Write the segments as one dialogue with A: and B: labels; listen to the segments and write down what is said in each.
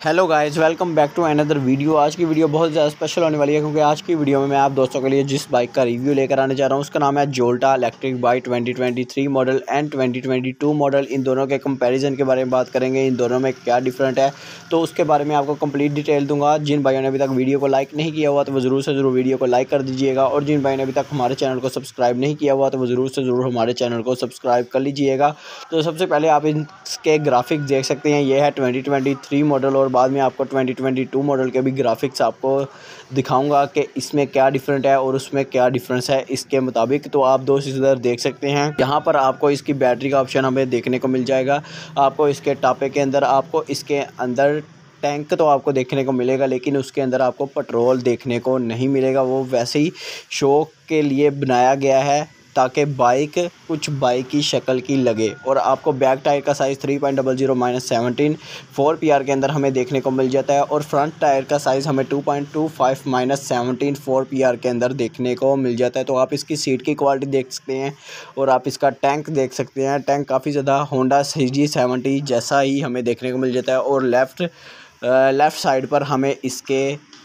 A: Hello guys, welcome back to another video. आज की video बहुत ज़्यादा स्पेशल होने वाली है क्योंकि आज की वीडियो में मैं आप दोस्तों के लिए जिस बाइक का रिव्यू लेकर आने जा रहा हूँ उसका नाम है Jolta electric bike 2023 model and 2022 model. इन दोनों के कंपैरिजन के बारे में बात करेंगे, इन दोनों में क्या डिफरेंट है तो उसके बारे में आपको कंप्लीट डिटेल दूंगा। जिन भाइयों ने अभी तक वीडियो को लाइक नहीं किया हुआ तो वो ज़रूर से ज़रूर वीडियो को लाइक कर दीजिएगा, और जिन भाई ने अभी तक हमारे चैनल को सब्सक्राइब नहीं किया हुआ तो वो ज़रूर से ज़रूर हमारे चैनल को सब्सक्राइब कर लीजिएगा। तो सबसे पहले आप इसके ग्राफिक्स देख सकते हैं, ये है 2023 मॉडल और बाद में आपको 2022 मॉडल के भी ग्राफिक्स आपको दिखाऊंगा कि इसमें क्या डिफरेंट है और उसमें क्या डिफरेंस है इसके मुताबिक। तो आप दोस्त इधर देख सकते हैं, यहाँ पर आपको इसकी बैटरी का ऑप्शन हमें देखने को मिल जाएगा। आपको इसके टापे के अंदर आपको इसके अंदर टैंक तो आपको देखने को मिलेगा, लेकिन उसके अंदर आपको पेट्रोल देखने को नहीं मिलेगा। वो वैसे ही शो के लिए बनाया गया है ताकि बाइक कुछ बाइक की शक्ल की लगे। और आपको बैक टायर का साइज़ 3.00-17 4 PR के अंदर हमें देखने को मिल जाता है, और फ्रंट टायर का साइज़ हमें 2.25-17 4 PR के अंदर देखने को मिल जाता है। तो आप इसकी सीट की क्वालिटी देख सकते हैं और आप इसका टैंक देख सकते हैं। टैंक काफ़ी ज़्यादा होंडा CG70 जैसा ही हमें देखने को मिल जाता है। और लेफ़्ट साइड पर हमें इसके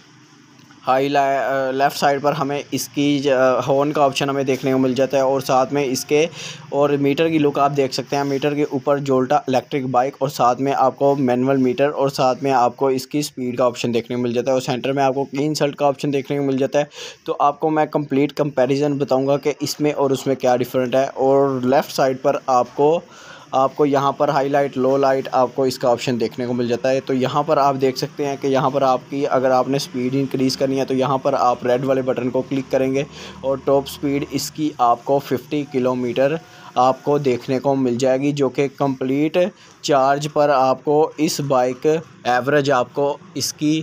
A: लेफ़्ट साइड पर हमें इसकी हॉर्न का ऑप्शन हमें देखने को मिल जाता है, और साथ में इसके और मीटर की लुक आप देख सकते हैं। मीटर के ऊपर जोल्टा इलेक्ट्रिक बाइक और साथ में आपको मैनुअल मीटर और साथ में आपको इसकी स्पीड का ऑप्शन देखने को मिल जाता है, और सेंटर में आपको क्लीन शर्ट का ऑप्शन देखने को मिल जाता है। तो आपको मैं कंप्लीट कंपैरिजन बताऊंगा कि इसमें और उसमें क्या डिफरेंट है। और लेफ़्ट साइड पर आपको यहाँ पर हाईलाइट लो लाइट आपको इसका ऑप्शन देखने को मिल जाता है। तो यहाँ पर आप देख सकते हैं कि यहाँ पर आपकी अगर आपने स्पीड इंक्रीज़ करनी है तो यहाँ पर आप रेड वाले बटन को क्लिक करेंगे और टॉप स्पीड इसकी आपको 50 किलोमीटर आपको देखने को मिल जाएगी, जो कि कंप्लीट चार्ज पर आपको इस बाइक एवरेज आपको इसकी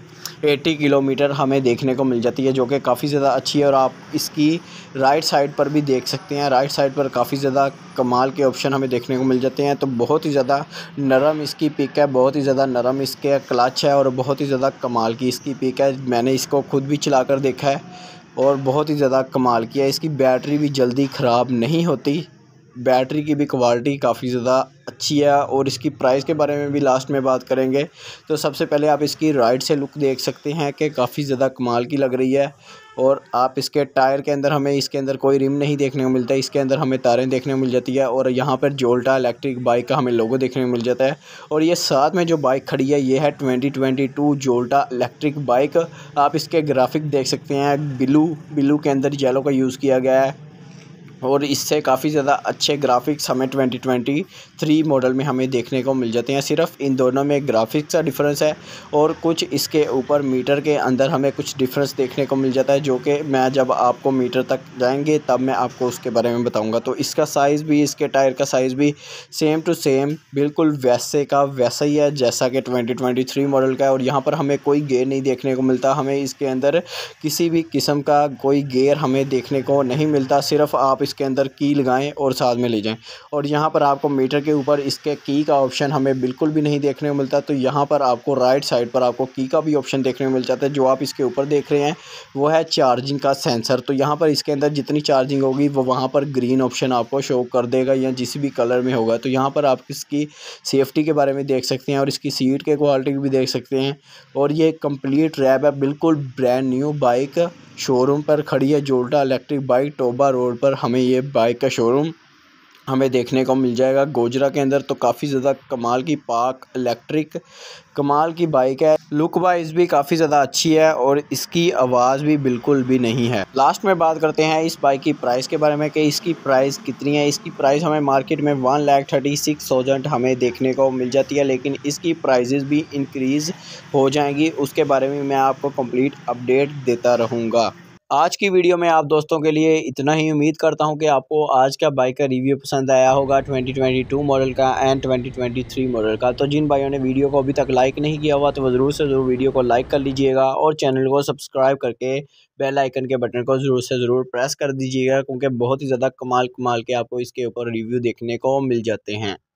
A: 80 किलोमीटर हमें देखने को मिल जाती है, जो कि काफ़ी ज़्यादा अच्छी है। और आप इसकी राइट साइड पर भी देख सकते हैं, राइट साइड पर काफ़ी ज़्यादा कमाल के ऑप्शन हमें देखने को मिल जाते हैं। तो बहुत ही ज़्यादा नरम इसकी पिक है, बहुत ही ज़्यादा नरम इसके क्लच है और बहुत ही ज़्यादा कमाल की इसकी पिक है। मैंने इसको खुद भी चला कर देखा है और बहुत ही ज़्यादा कमाल की है। इसकी बैटरी भी जल्दी ख़राब नहीं होती, बैटरी की भी क्वालिटी काफ़ी ज़्यादा अच्छी है। और इसकी प्राइस के बारे में भी लास्ट में बात करेंगे। तो सबसे पहले आप इसकी राइट से लुक देख सकते हैं कि काफ़ी ज़्यादा कमाल की लग रही है। और आप इसके टायर के अंदर हमें इसके अंदर कोई रिम नहीं देखने को मिलता है, इसके अंदर हमें तारें देखने को मिल जाती है। और यहाँ पर जोल्टा इलेक्ट्रिक बाइक का हमें लोगो देखने को मिल जाता है। और ये साथ में जो बाइक खड़ी है ये है 2022 जोल्टा इलेक्ट्रिक बाइक। आप इसके ग्राफिक देख सकते हैं, ब्लू के अंदर येलो का यूज़ किया गया है, और इससे काफ़ी ज़्यादा अच्छे ग्राफिक्स हमें 2023 मॉडल में हमें देखने को मिल जाते हैं। सिर्फ इन दोनों में ग्राफिक्स का डिफरेंस है और कुछ इसके ऊपर मीटर के अंदर हमें कुछ डिफरेंस देखने को मिल जाता है, जो कि मैं जब आपको मीटर तक जाएंगे तब मैं आपको उसके बारे में बताऊंगा। तो इसका साइज़ भी, इसके टायर का साइज़ भी सेम टू सेम बिल्कुल वैसे का वैसा ही है जैसा कि 2023 मॉडल का है। और यहाँ पर हमें कोई गेयर नहीं देखने को मिलता, हमें इसके अंदर किसी भी किस्म का कोई गेयर हमें देखने को नहीं मिलता। सिर्फ आप इसके अंदर की लगाएं और साथ में ले जाएं। और यहाँ पर आपको मीटर के ऊपर इसके की का ऑप्शन हमें बिल्कुल भी नहीं देखने को मिलता। तो यहाँ पर आपको राइट साइड पर आपको की का भी ऑप्शन देखने को मिल जाता है। जो आप इसके ऊपर देख रहे हैं वो है चार्जिंग का सेंसर। तो यहाँ पर इसके अंदर जितनी चार्जिंग होगी वो वहाँ पर ग्रीन ऑप्शन आपको शो कर देगा या जिस भी कलर में होगा। तो यहाँ पर आप इसकी सेफ्टी के बारे में देख सकते हैं और इसकी सीट के क्वालिटी भी देख सकते हैं। और ये कंप्लीट रैप है, बिल्कुल ब्रांड न्यू बाइक शोरूम पर खड़ी है। जोल्टा इलेक्ट्रिक बाइक टोबा रोड पर हमें ये बाइक का शोरूम हमें देखने को मिल जाएगा गोजरा के अंदर। तो काफ़ी ज़्यादा कमाल की पार्क इलेक्ट्रिक कमाल की बाइक है, लुक वाइज भी काफ़ी ज़्यादा अच्छी है और इसकी आवाज़ भी बिल्कुल भी नहीं है। लास्ट में बात करते हैं इस बाइक की प्राइस के बारे में कि इसकी प्राइस कितनी है। इसकी प्राइस हमें मार्केट में 1,36,000 हमें देखने को मिल जाती है, लेकिन इसकी प्राइजेज़ भी इंक्रीज़ हो जाएंगी, उसके बारे में मैं आपको कंप्लीट अपडेट देता रहूँगा। आज की वीडियो में आप दोस्तों के लिए इतना ही। उम्मीद करता हूं कि आपको आज का बाइक का रिव्यू पसंद आया होगा 2022 मॉडल का एंड 2023 मॉडल का। तो जिन भाइयों ने वीडियो को अभी तक लाइक नहीं किया हुआ तो वो ज़रूर से ज़रूर वीडियो को लाइक कर लीजिएगा और चैनल को सब्सक्राइब करके बेल आइकन के बटन को ज़रूर से ज़रूर प्रेस कर दीजिएगा, क्योंकि बहुत ही ज़्यादा कमाल के आपको इसके ऊपर रिव्यू देखने को मिल जाते हैं।